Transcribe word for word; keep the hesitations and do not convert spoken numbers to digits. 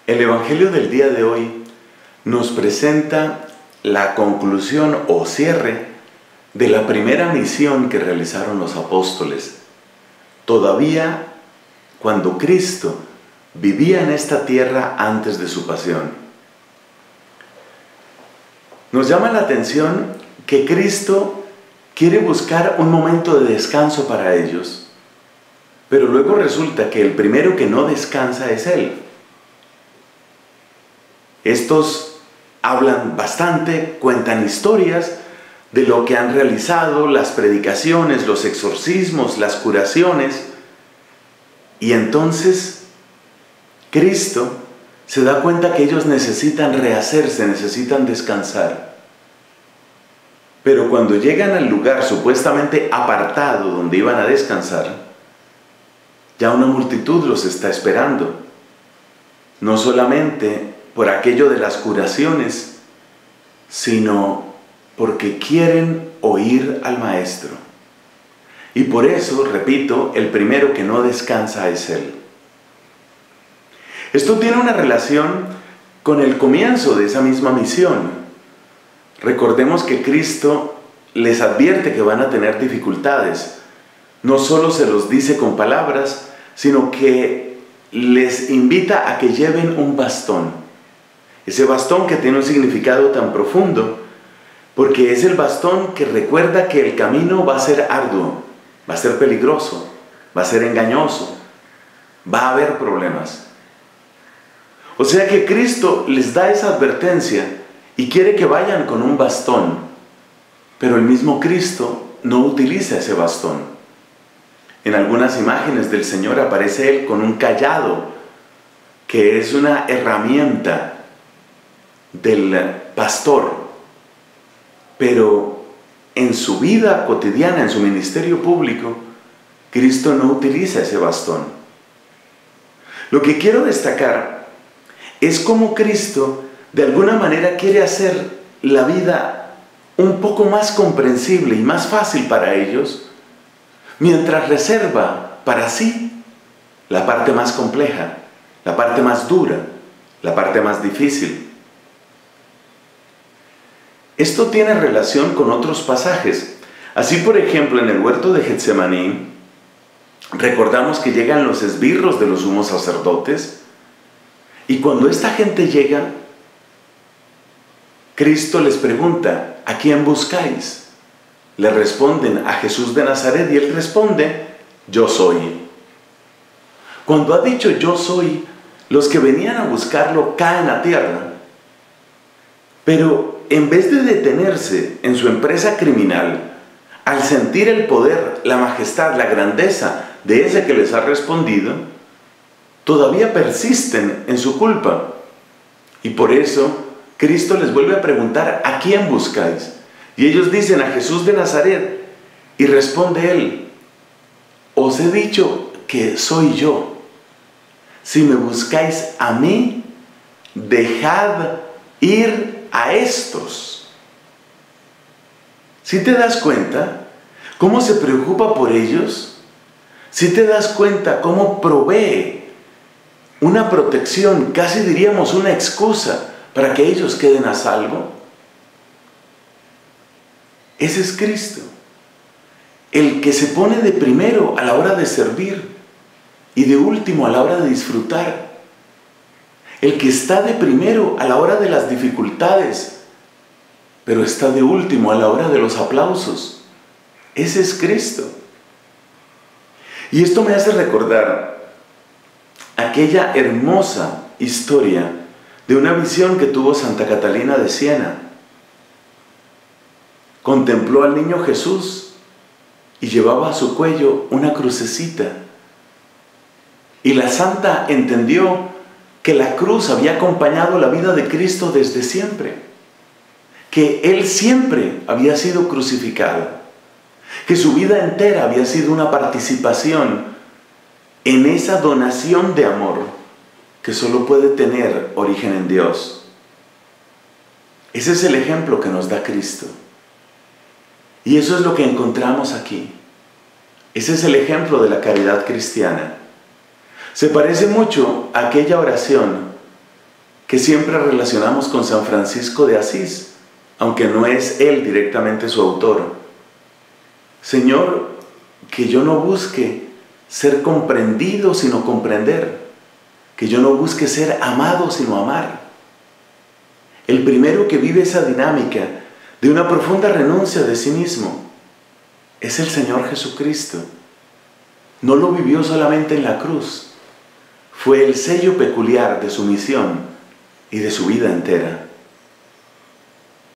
El Evangelio del día de hoy nos presenta la conclusión o cierre de la primera misión que realizaron los apóstoles, todavía cuando Cristo vivía en esta tierra antes de su pasión. Nos llama la atención que Cristo quiere buscar un momento de descanso para ellos, pero luego resulta que el primero que no descansa es Él. Estos hablan bastante, cuentan historias de lo que han realizado, las predicaciones, los exorcismos, las curaciones, y entonces Cristo se da cuenta que ellos necesitan rehacerse, necesitan descansar. Pero cuando llegan al lugar supuestamente apartado donde iban a descansar, ya una multitud los está esperando. No solamente por aquello de las curaciones, sino porque quieren oír al Maestro. Y por eso, repito, el primero que no descansa es Él. Esto tiene una relación con el comienzo de esa misma misión. Recordemos que Cristo les advierte que van a tener dificultades. No solo se los dice con palabras, sino que les invita a que lleven un bastón. Ese bastón que tiene un significado tan profundo, porque es el bastón que recuerda que el camino va a ser arduo, va a ser peligroso, va a ser engañoso, va a haber problemas. O sea que Cristo les da esa advertencia y quiere que vayan con un bastón, pero el mismo Cristo no utiliza ese bastón. En algunas imágenes del Señor aparece Él con un cayado, que es una herramienta del pastor, pero en su vida cotidiana, en su ministerio público, Cristo no utiliza ese bastón. Lo que quiero destacar es cómo Cristo de alguna manera quiere hacer la vida un poco más comprensible y más fácil para ellos, mientras reserva para sí la parte más compleja, la parte más dura, la parte más difícil. Esto tiene relación con otros pasajes. Así, por ejemplo, en el huerto de Getsemaní, recordamos que llegan los esbirros de los sumos sacerdotes, y cuando esta gente llega, Cristo les pregunta: ¿a quién buscáis? Le responden: a Jesús de Nazaret, y Él responde: yo soy. Cuando ha dicho yo soy, los que venían a buscarlo caen a tierra, pero en vez de detenerse en su empresa criminal, al sentir el poder, la majestad, la grandeza de ese que les ha respondido, todavía persisten en su culpa. Y por eso Cristo les vuelve a preguntar: ¿a quién buscáis? Y ellos dicen: a Jesús de Nazaret. Y responde Él: os he dicho que soy yo. Si me buscáis a mí, dejad ir a estos. ¿Sí te das cuenta cómo se preocupa por ellos? ¿Sí te das cuenta cómo provee una protección, casi diríamos una excusa, para que ellos queden a salvo? Ese es Cristo, el que se pone de primero a la hora de servir y de último a la hora de disfrutar. El que está de primero a la hora de las dificultades, pero está de último a la hora de los aplausos. Ese es Cristo. Y esto me hace recordar aquella hermosa historia de una visión que tuvo Santa Catalina de Siena. Contempló al niño Jesús y llevaba a su cuello una crucecita. Y la santa entendió que la cruz había acompañado la vida de Cristo desde siempre, que Él siempre había sido crucificado, que su vida entera había sido una participación en esa donación de amor que solo puede tener origen en Dios. Ese es el ejemplo que nos da Cristo. Y eso es lo que encontramos aquí. Ese es el ejemplo de la caridad cristiana. Se parece mucho a aquella oración que siempre relacionamos con San Francisco de Asís, aunque no es él directamente su autor. Señor, que yo no busque ser comprendido sino comprender, que yo no busque ser amado sino amar. El primero que vive esa dinámica de una profunda renuncia de sí mismo es el Señor Jesucristo. No lo vivió solamente en la cruz, fue el sello peculiar de su misión y de su vida entera.